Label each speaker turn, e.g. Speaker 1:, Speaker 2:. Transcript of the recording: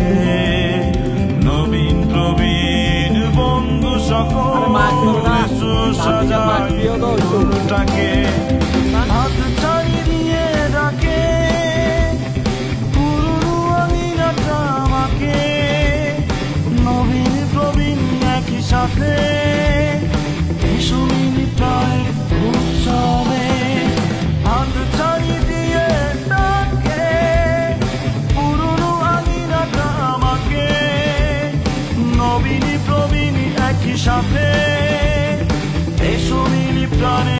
Speaker 1: নবীন প্রবীণ বন্ধু সকল সাজাটাকে হাত ছাড়ি দিয়ে ডাকে পুরনো আঙিনাটা আমাকে নবীন প্রবীণ একই সাথে এসো মিলিটায় উৎসবে হাত ছাড়ি দিয়ে ডাকে পুরনো আঙিনাটা আমাকে নবীন প্রবীণ একই সাথে এসো মিলি প্রাণে